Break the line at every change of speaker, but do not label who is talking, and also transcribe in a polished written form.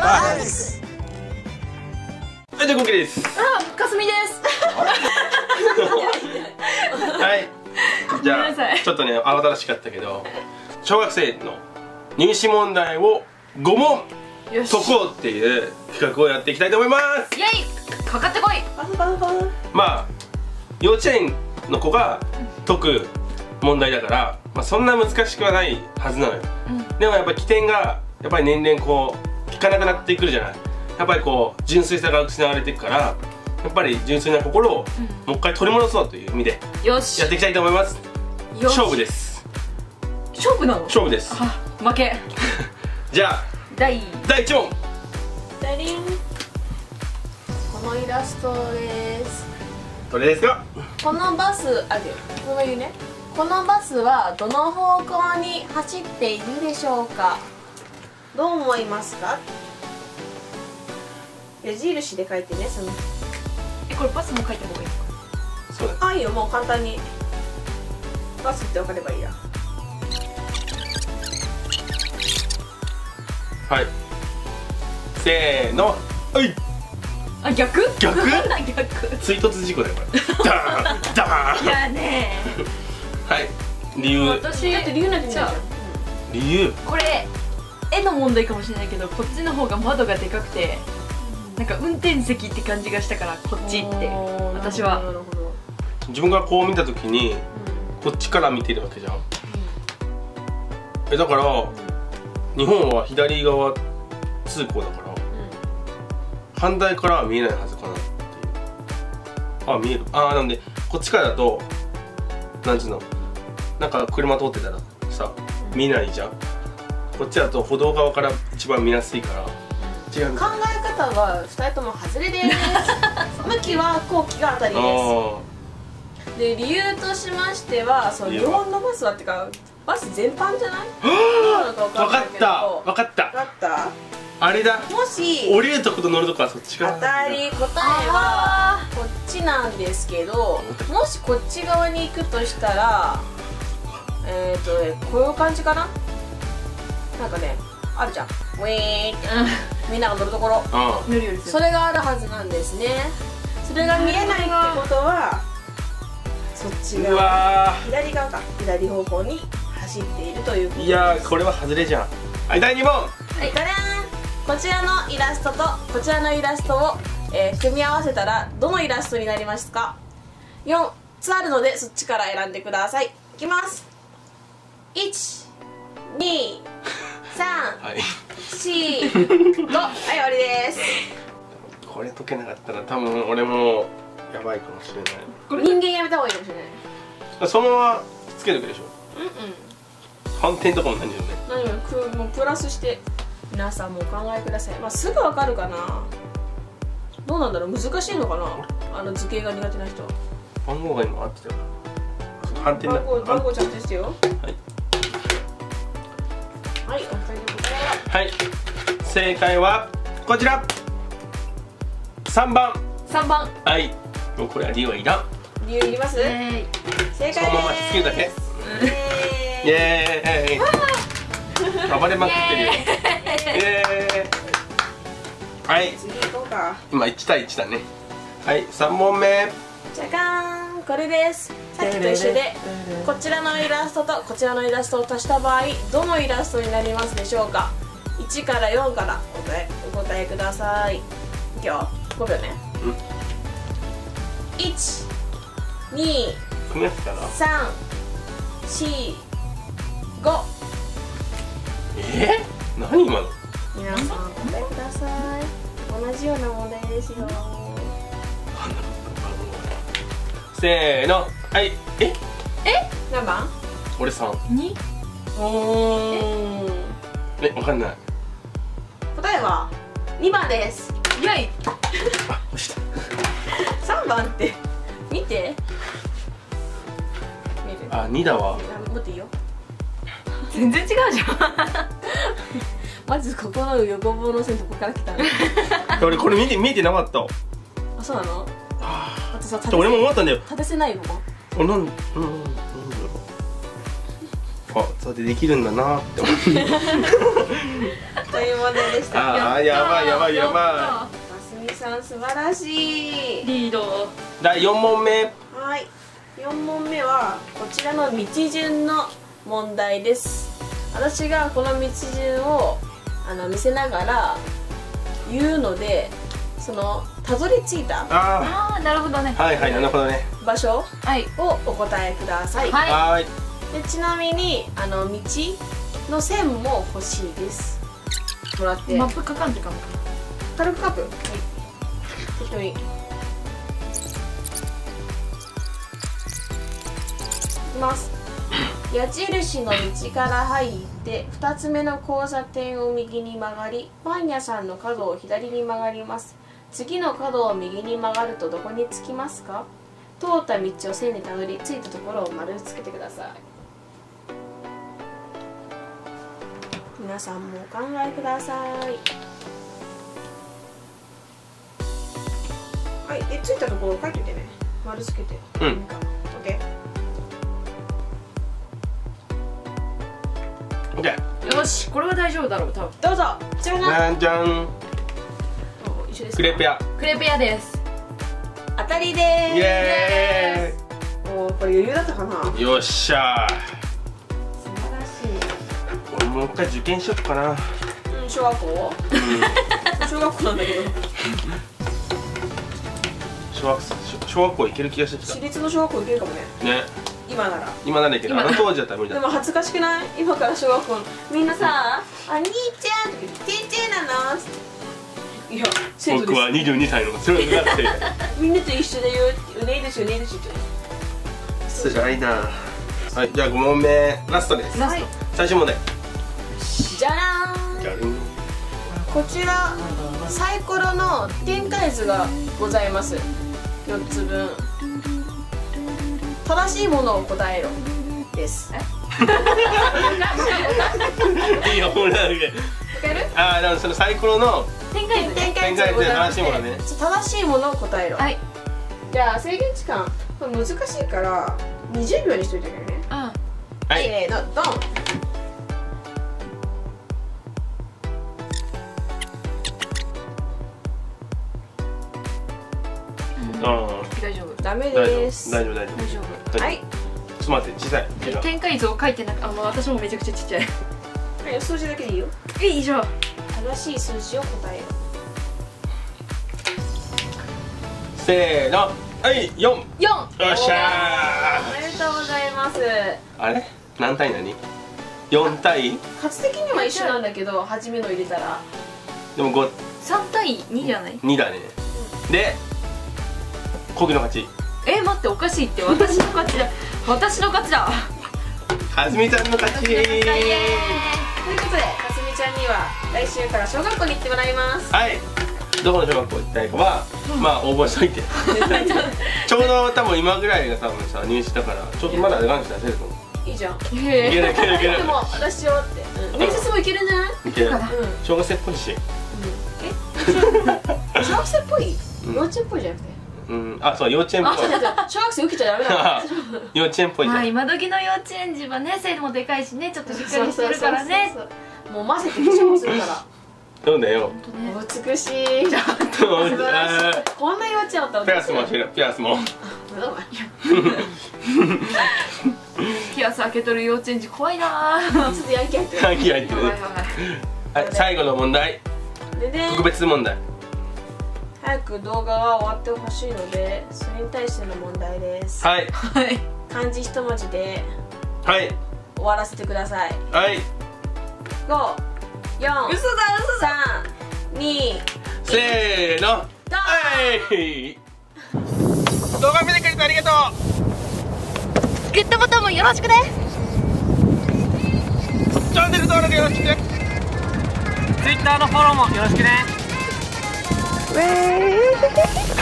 バです。
はい、じゃあコキです。
あ、かすみです。
はい。じゃあちょっとね慌ただしかったけど、小学生の入試問題を5問解こうっていう企画をやっていきたいと思います。
イエイ、かかってこい。
まあ幼稚園の子が解く問題だから、まあ、そんな難しくはないはずなのよ、でもやっぱり起点がやっぱり年々こう効かなくなってくるじゃない。やっぱりこう純粋さが失われていくから、やっぱり純粋な心をもう一回取り戻そうという意味でやっていきたいと思います。勝負です。
勝負なの？
勝負です。
負け。
じゃあ第1問。
ダリン。このイラストです。
どれですか？
このバス、あ、こういうね。このバスはどの方向に走っているでしょうか。どう思いますか？矢印で書いてね、その。
これバスも書いた方がいいですか？
そうだ。
あ、いいよ、もう簡単に。バスって分かればいいや。
はい。せーの。はい。
あ、逆？
逆？
逆。
追突事故だよこれ。ダーンダーン。
いやね
はい。理由。
私
だって理由なんてないじゃん。
理由。
これ絵の問題かもしれないけど、こっちの方が窓がでかくて、なんか運転席って感じがしたからこっちって私は。
自分がこう見たときにこっちから見てるわけじゃん。だから日本は左側通行だから、反対からは見えないはずかなっていう。あ、見える。ああ、なんでこっちからだとなんつうの、なんか車通ってたらさ見えないじゃん。こっちだと歩道側から一番見やすいから違う。
考え方は2人とも外れです。向きは後期が当たりです。で、理由としましては、その日本のバスはってかバス全般じゃない？
分かった分かった。
分かった。
あれだ。
もし
降りるとこと乗るとこはそっち側。
当たり。答えはこっちなんですけど、もしこっち側に行くとしたらこういう感じかな。なんかね、あるじゃん。ウィーンってみんなが乗るところ。それがあるはずなんですね。それが見えないってことはそっち側、左側か、左方向に走っているということです。
いやー、これは外れじゃん。はい、第2問。
はい、ダダーン。こちらのイラストとこちらのイラストを、組み合わせたらどのイラストになりますか？ 4 つあるのでそっちから選んでください。いきます。1、2、3、
はい、
4、5。はい、終わりです。
これ解けなかったら多分俺もやばいかもしれない。
これ人間やめた方がいいかもしれない。
そのままつけるでしょ。反転とかもないんだよね。
何ももうプラスして皆さんもお考えください。まあすぐわかるかな。どうなんだろう、難しいのかな、図形が苦手な人は。
番号が今合ってたよ。反転だ。
番号ちゃんとしてよ。
はい
はい、お二人の答えは。
はい、正解はこちら。3番。
3番。
はい、もうこれは理由はいらん。
理由いります？正解です。
そのままつけるだけ。イエーイ。暴れまくってるよ。イエーイ。はい、
次行こうか。
今1対1だね。はい、3問目。
じゃかーん、これです。さっきと一緒でこちらのイラストとこちらのイラストを足した場合どのイラストになりますでしょうか。1から4からお答えください。いくよ、5秒ね。1、2、
組み合わせたら
3、4、5。
何今の。
皆さんお答えください。同じような問題ですよ。
せーの、はい。
何番？
俺3。
2？
わかんない。
答えは2番です。
イエイ。
あ、押した。
3番って見て。
あ、2だわ。
持っていいよ。
全然違うじゃん。
まずここの横棒の線どこから来たの？
俺これ見えてなかった。
あ、そうなの？あとさ、
俺も思ったんだよ。
立てせないの？
なんだろう。 あ、そうでできるんだなって思って
という問題でした。
ああ、やばいやばいやば
かすみさん素晴らしい。
リード。
い。第4問目。
はい、4問目はこちらの道順の問題です。私がこの道順を見せながら言うので、そのたどり着いた
あ
ああ、なるほどね。
あ、はいはい、なるほどね。
場所
はい。
をお答えください。
はい
はーい。
でちなみに道の線も欲しいです。もらって
マップかかんってかも。
軽くカップ、はい、適当にいきます。矢印の道から入って2つ目の交差点を右に曲がり、パン屋さんの角を左に曲がります。次の角を右に曲がるとどこに着きますか？通った道を線でたどり着いたところを丸つけてください。皆さんもお考えください。はい、で着いたところを書いておいてね。丸つけて。
うん。
オッケー。
オッケー。
よし、これは大丈夫だろう、多分。
どうぞ。こちらが
なんじゃん。
一緒ですか？
クレープ屋。
クレープ屋です。
当たりで
イエ
ーす。もうこれ余裕だったかな。
ーイ。よっしゃ
素晴らし
ー。俺もう一回受験しよっかな。
い。小学校？小学校なんだけど。
小学校行ける気がしてきた。
私立の小学校行けるかもね。
ね。
今なら。
今なんだけど、当時だったら無理だった。
でも恥ずかしくない？今から小学校のみんなさ、兄ちゃんとか言ってちーちーなの？いや、生徒です。
僕は22歳のそれがって
みんなと一緒だよって、ねえですよねえですよって。
辛いな。はい、じゃあ5問目ラストです。
ラスト。
最終問題。
じゃらーん。
じゃん。
こちらサイコロの展開図がございます。4つ分。正しいものを答えろです。
いいよ、ほら。
わかる？
ああ、でもそのサイコロの
展開図ね。
展開図で
正しいものね。
正しいものを答えろ。
はい。
じゃあ制限時間これ難しいから20秒にしといてくれね。
うん。
は
はい、
い。
せーのドン。
大丈夫。
ダメ
大丈夫、
です。
大丈夫、大丈
大丈夫。
夫。
はい。
ちょっと待って、小さい。手が
展開図を書いてなく、私もめちゃくちゃちっちゃい。
はい、数字だけでいいよ。
以上。
正しい数字を答えろ。
せーの。はい、4。よ
4。
っしゃ
おめでとうございます。
ー。あれ何対何 ?4 対
数的には一緒なんだけど、初めの入れたら
でも5、
3対2じゃない？
2だね。で、コギの勝ち。
待って、おかしいって。私の勝ちだ。私の勝ちだ。
かすみちゃんの勝ち。
ということで、かすみちゃんには来週から小学校に行ってもらいます。
はい。どこの小学校行きたいかは、まあ応募しといて。ちょうど多分今ぐらいが多分さ、入試だから、ちょっとまだ願出せると思う。
いいじゃん。
いけるいけるいける
で。も私はって、面接もいけるんじゃない？
いける。
うん。
小学生っぽいし。
小学生っぽい？幼稚園っぽいじゃなくて。
うん、あ、そう、幼稚園っぽい。
小学生受けちゃダメだ。
幼稚園っぽいじゃん。
今時の幼稚園児はね、背もでかいしね、ちょっとしっかりしてるからね。
もう混ぜて化粧もするから。
そうだよ。
美しい。素晴らしい。こんな幼稚園だったら。
ピアスもしてる、ピアスも。
ピアス開けとる幼稚園児怖いなぁ。
ちょっとヤンキー入ってる。
ヤンキー入ってるね。はい、最後の問題。
でね、
特別問題。
早く動画が終わってほしいので、それに対しての問題です。
はい。
はい。
漢字一文字で
はい。
終わらせてください。
はい。
5、4、
嘘だ
3、2、
せーの。はい。動画見てくれてありがとう。
グッドボタンもよろしくね。
チャンネル登録よろしくね。
Twitter のフォローもよろしくね。
ウェーイ